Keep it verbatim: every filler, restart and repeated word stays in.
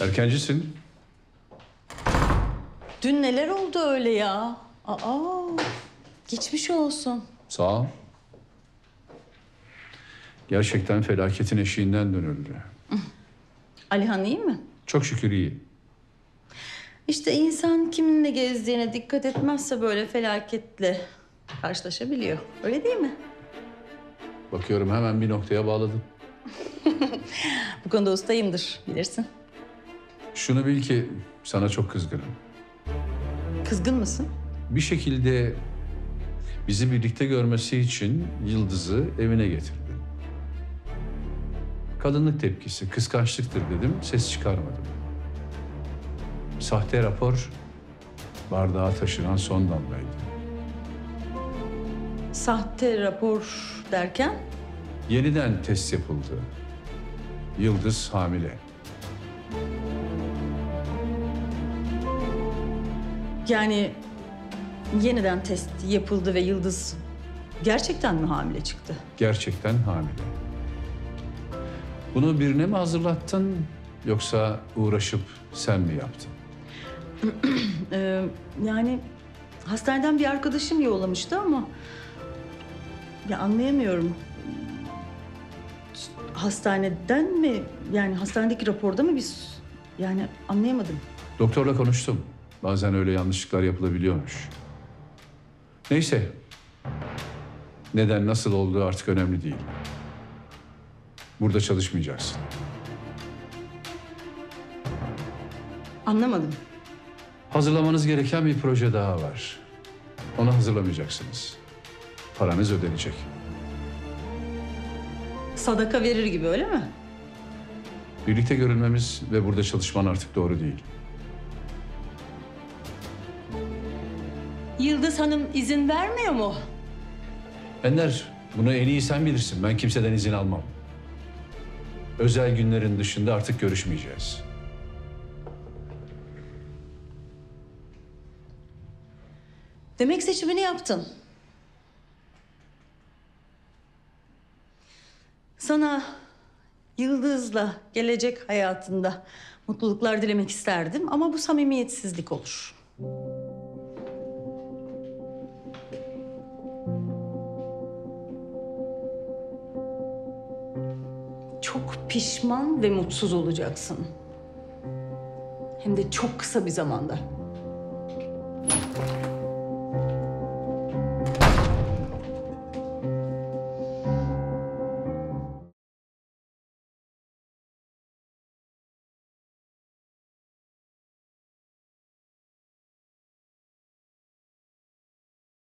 Erkencisin. Dün neler oldu öyle ya? Aa, geçmiş olsun. Sağ ol. Gerçekten felaketin eşiğinden dönüldü. Alihan iyi mi? Çok şükür iyi. İşte insan kiminle gezdiğine dikkat etmezse böyle felaketle karşılaşabiliyor. Öyle değil mi? Bakıyorum hemen bir noktaya bağladın. Bu konuda ustayımdır, bilirsin. Şunu bil ki sana çok kızgınım. Kızgın mısın? Bir şekilde bizi birlikte görmesi için Yıldız'ı evine getirdin. Kadınlık tepkisi, kıskançlıktır dedim, ses çıkarmadım. Sahte rapor bardağa taşıran son damlaydı. Sahte rapor derken? Yeniden test yapıldı. Yıldız hamile. Yani yeniden test yapıldı ve Yıldız gerçekten mi hamile çıktı? Gerçekten hamile. Bunu birine mi hazırlattın yoksa uğraşıp sen mi yaptın? Ee, yani hastaneden bir arkadaşım yollamıştı ama ya anlayamıyorum. Hastaneden mi, yani hastanedeki raporda mı biz, yani anlayamadım. Doktorla konuştum. Bazen öyle yanlışlıklar yapılabiliyormuş. Neyse. Neden, nasıl olduğu artık önemli değil. Burada çalışmayacaksın. Anlamadım. Hazırlamanız gereken bir proje daha var. Onu hazırlamayacaksınız. Paranız ödenecek. Sadaka verir gibi, öyle mi? Birlikte görünmemiz ve burada çalışman artık doğru değil. Yıldız Hanım izin vermiyor mu? Ender, bunu en iyi sen bilirsin. Ben kimseden izin almam. Özel günlerin dışında artık görüşmeyeceğiz. Demek seçimini yaptın. Sana Yıldız'la gelecek hayatında mutluluklar dilemek isterdim ama bu samimiyetsizlik olur. Çok pişman ve mutsuz olacaksın. Hem de çok kısa bir zamanda.